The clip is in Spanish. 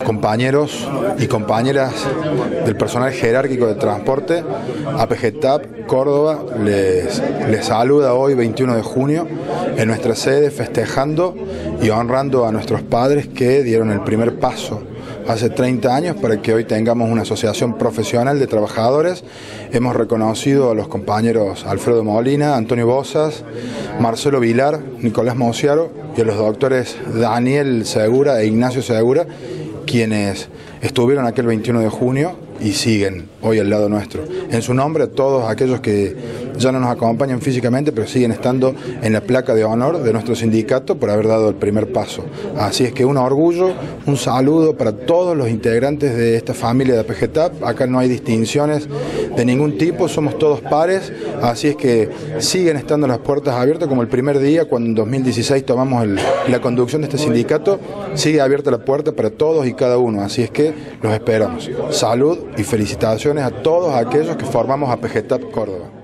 compañeros y compañeras del personal jerárquico del transporte, APG-TAP Córdoba les saluda hoy 21 de junio en nuestra sede, festejando y honrando a nuestros padres que dieron el primer paso hace 30 años para que hoy tengamos una asociación profesional de trabajadores. Hemos reconocido a los compañeros Alfredo Molina, Antonio Bozas, Marcelo Vilar, Nicolás Mociaro y a los doctores Daniel Segura e Ignacio Segura, quienes estuvieron aquel 21 de junio y siguen hoy al lado nuestro. En su nombre a todos aquellos que ya no nos acompañan físicamente, pero siguen estando en la placa de honor de nuestro sindicato por haber dado el primer paso. Así es que un orgullo, un saludo para todos los integrantes de esta familia de APG-TAP. Acá no hay distinciones de ningún tipo, somos todos pares, así es que siguen estando las puertas abiertas como el primer día cuando en 2016 tomamos la conducción de este sindicato. Sigue abierta la puerta para todos y cada uno, así es que los esperamos. Salud y felicitaciones a todos aquellos que formamos APG-TAP Córdoba.